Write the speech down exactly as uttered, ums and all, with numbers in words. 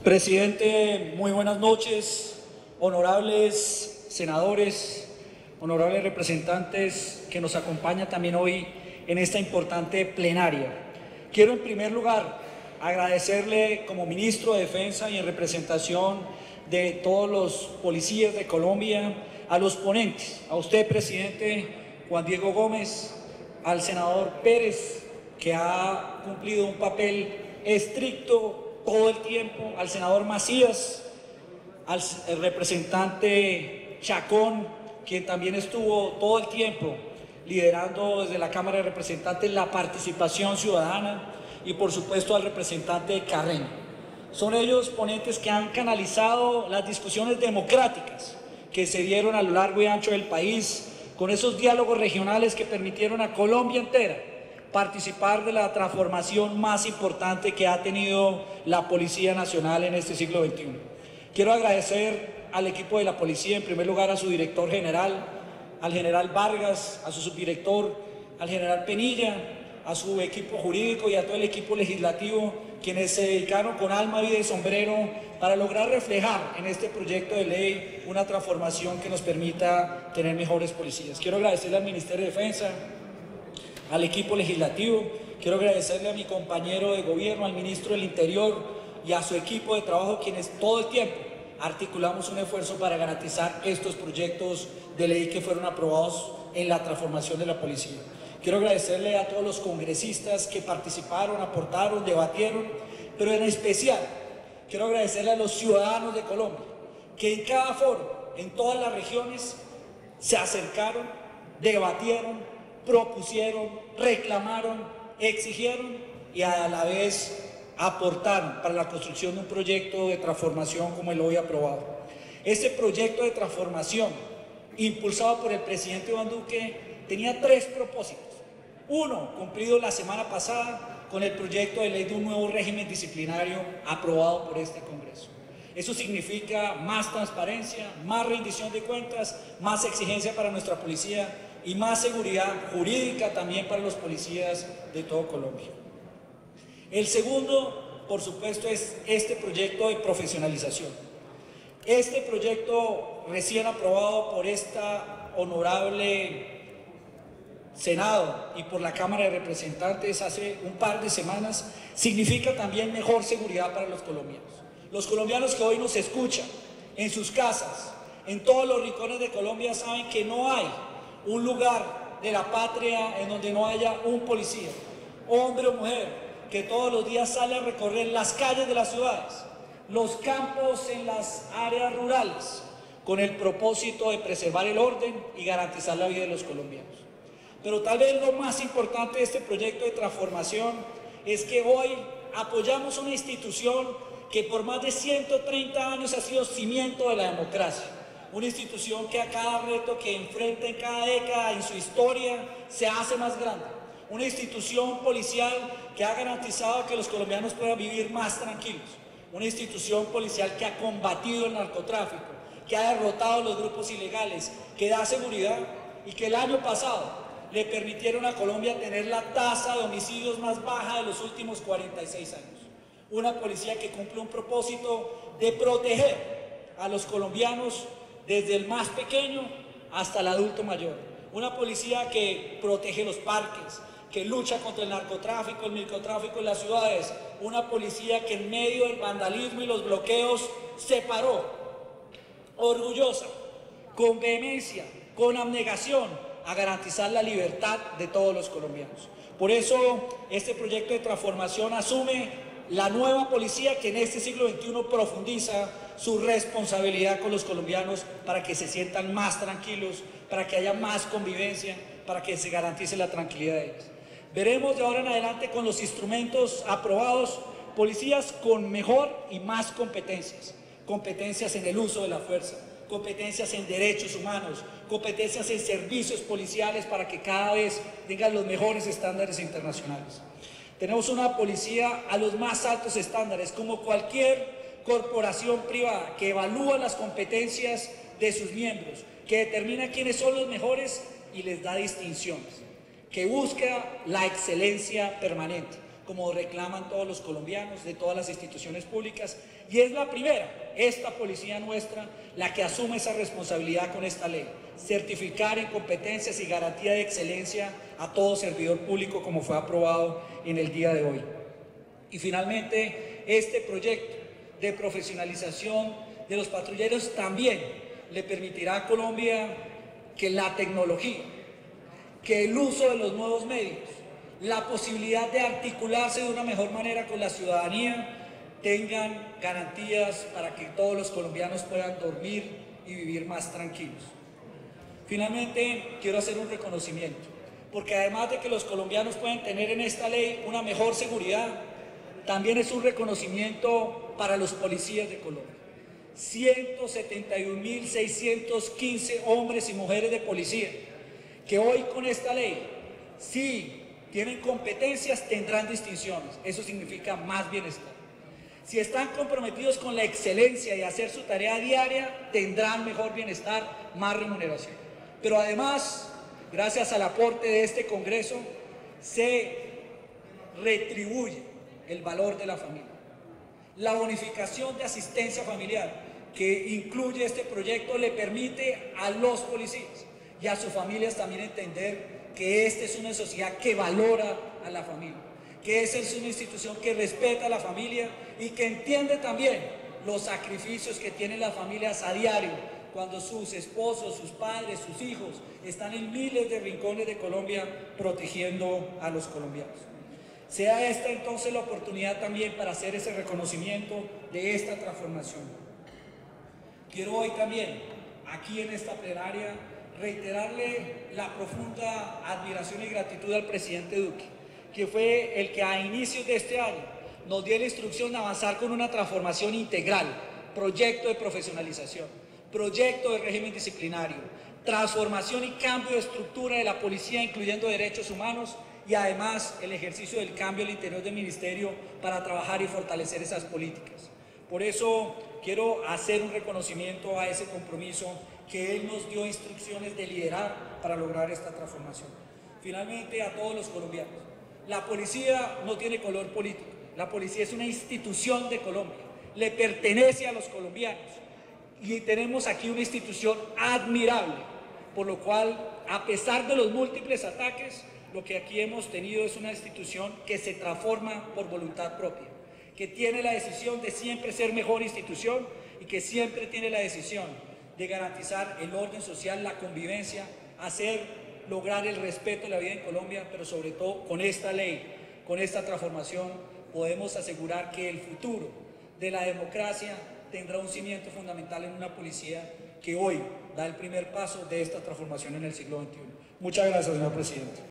Presidente, muy buenas noches, honorables senadores, honorables representantes que nos acompañan también hoy en esta importante plenaria. Quiero en primer lugar agradecerle como ministro de Defensa y en representación de todos los policías de Colombia, a los ponentes, a usted, presidente Juan Diego Gómez, al senador Pérez, que ha cumplido un papel estricto todo el tiempo, al senador Macías, al representante Chacón, quien también estuvo todo el tiempo liderando desde la Cámara de Representantes la participación ciudadana, y por supuesto al representante Carreño. Son ellos ponentes que han canalizado las discusiones democráticas que se dieron a lo largo y ancho del país, con esos diálogos regionales que permitieron a Colombia entera participar de la transformación más importante que ha tenido la Policía Nacional en este siglo veintiuno. Quiero agradecer al equipo de la policía, en primer lugar a su director general, al general Vargas, a su subdirector, al general Penilla, a su equipo jurídico y a todo el equipo legislativo, quienes se dedicaron con alma, vida y sombrero para lograr reflejar en este proyecto de ley una transformación que nos permita tener mejores policías. Quiero agradecerle al Ministerio de Defensa, al equipo legislativo, quiero agradecerle a mi compañero de gobierno, al ministro del Interior y a su equipo de trabajo, quienes todo el tiempo articulamos un esfuerzo para garantizar estos proyectos de ley que fueron aprobados en la transformación de la policía. Quiero agradecerle a todos los congresistas que participaron, aportaron, debatieron, pero en especial quiero agradecerle a los ciudadanos de Colombia, que en cada foro, en todas las regiones, se acercaron, debatieron, propusieron, reclamaron, exigieron y a la vez aportaron para la construcción de un proyecto de transformación como el hoy aprobado. Este proyecto de transformación, impulsado por el presidente Iván Duque, tenía tres propósitos. Uno, cumplido la semana pasada con el proyecto de ley de un nuevo régimen disciplinario aprobado por este Congreso. Eso significa más transparencia, más rendición de cuentas, más exigencia para nuestra policía y más seguridad jurídica también para los policías de todo Colombia. El segundo, por supuesto, es este proyecto de profesionalización. Este proyecto recién aprobado por esta honorable Senado y por la Cámara de Representantes hace un par de semanas, significa también mejor seguridad para los colombianos. Los colombianos que hoy nos escuchan en sus casas, en todos los rincones de Colombia, saben que no hay un lugar de la patria en donde no haya un policía, hombre o mujer, que todos los días sale a recorrer las calles de las ciudades, los campos en las áreas rurales, con el propósito de preservar el orden y garantizar la vida de los colombianos. Pero tal vez lo más importante de este proyecto de transformación es que hoy apoyamos una institución que por más de ciento treinta años ha sido cimiento de la democracia. Una institución que a cada reto que enfrenta en cada década en su historia se hace más grande. Una institución policial que ha garantizado que los colombianos puedan vivir más tranquilos. Una institución policial que ha combatido el narcotráfico, que ha derrotado los grupos ilegales, que da seguridad y que el año pasado le permitieron a Colombia tener la tasa de homicidios más baja de los últimos cuarenta y seis años. Una policía que cumple un propósito de proteger a los colombianos desde el más pequeño hasta el adulto mayor. Una policía que protege los parques, que lucha contra el narcotráfico, el microtráfico en las ciudades. Una policía que en medio del vandalismo y los bloqueos se paró, orgullosa, con vehemencia, con abnegación, a garantizar la libertad de todos los colombianos. Por eso este proyecto de transformación asume la nueva policía que en este siglo veintiuno profundiza su responsabilidad con los colombianos para que se sientan más tranquilos, para que haya más convivencia, para que se garantice la tranquilidad de ellos. Veremos de ahora en adelante con los instrumentos aprobados policías con mejor y más competencias, competencias en el uso de la fuerza, competencias en derechos humanos, competencias en servicios policiales para que cada vez tengan los mejores estándares internacionales. Tenemos una policía a los más altos estándares, como cualquier corporación privada, que evalúa las competencias de sus miembros, que determina quiénes son los mejores y les da distinciones, que busca la excelencia permanente. como reclaman todos los colombianos, de todas las instituciones públicas, y es la primera, esta policía nuestra, la que asume esa responsabilidad con esta ley, certificar en competencias y garantía de excelencia a todo servidor público como fue aprobado en el día de hoy. Y finalmente, este proyecto de profesionalización de los patrulleros también le permitirá a Colombia que la tecnología, que el uso de los nuevos medios, la posibilidad de articularse de una mejor manera con la ciudadanía, tengan garantías para que todos los colombianos puedan dormir y vivir más tranquilos. Finalmente, quiero hacer un reconocimiento, porque además de que los colombianos pueden tener en esta ley una mejor seguridad, también es un reconocimiento para los policías de Colombia. ciento setenta y un mil seiscientos quince hombres y mujeres de policía, que hoy con esta ley, sí, tienen competencias, tendrán distinciones. Eso significa más bienestar. Si están comprometidos con la excelencia y hacer su tarea diaria, tendrán mejor bienestar, más remuneración. Pero además, gracias al aporte de este Congreso, se retribuye el valor de la familia. La bonificación de asistencia familiar que incluye este proyecto le permite a los policías y a sus familias también entender que esta es una sociedad que valora a la familia, que esta es una institución que respeta a la familia y que entiende también los sacrificios que tienen las familias a diario cuando sus esposos, sus padres, sus hijos están en miles de rincones de Colombia protegiendo a los colombianos. Sea esta entonces la oportunidad también para hacer ese reconocimiento de esta transformación. Quiero hoy también, aquí en esta plenaria, reiterarle la profunda admiración y gratitud al presidente Duque, que fue el que a inicios de este año nos dio la instrucción de avanzar con una transformación integral, proyecto de profesionalización, proyecto de régimen disciplinario, transformación y cambio de estructura de la policía, incluyendo derechos humanos, y además el ejercicio del cambio al interior del ministerio para trabajar y fortalecer esas políticas. Por eso quiero hacer un reconocimiento a ese compromiso que él nos dio instrucciones de liderar para lograr esta transformación. Finalmente, a todos los colombianos, la policía no tiene color político, la policía es una institución de Colombia, le pertenece a los colombianos y tenemos aquí una institución admirable, por lo cual, a pesar de los múltiples ataques, lo que aquí hemos tenido es una institución que se transforma por voluntad propia, que tiene la decisión de siempre ser mejor institución y que siempre tiene la decisión de garantizar el orden social, la convivencia, hacer, lograr el respeto de la vida en Colombia, pero sobre todo con esta ley, con esta transformación, podemos asegurar que el futuro de la democracia tendrá un cimiento fundamental en una policía que hoy da el primer paso de esta transformación en el siglo veintiuno. Muchas gracias, señor presidente.